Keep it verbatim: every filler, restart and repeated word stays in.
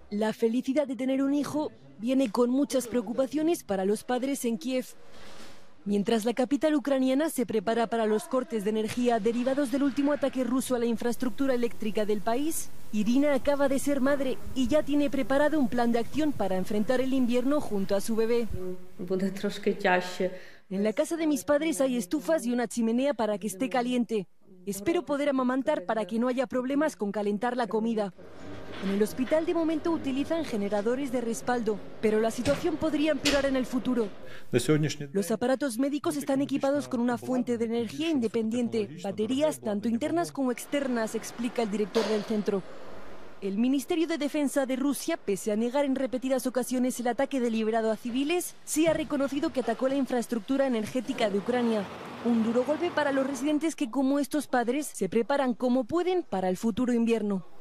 La felicidad de tener un hijo viene con muchas preocupaciones para los padres en Kiev. Mientras la capital ucraniana se prepara para los cortes de energía derivados del último ataque ruso a la infraestructura eléctrica del país, Irina acaba de ser madre y ya tiene preparado un plan de acción para enfrentar el invierno junto a su bebé. En la casa de mis padres hay estufas y una chimenea para que esté caliente. Espero poder amamantar para que no haya problemas con calentar la comida. En el hospital de momento utilizan generadores de respaldo, pero la situación podría empeorar en el futuro. Los aparatos médicos están equipados con una fuente de energía independiente, baterías tanto internas como externas, explica el director del centro. El Ministerio de Defensa de Rusia, pese a negar en repetidas ocasiones el ataque deliberado a civiles, sí ha reconocido que atacó la infraestructura energética de Ucrania. Un duro golpe para los residentes que, como estos padres, se preparan como pueden para el futuro invierno.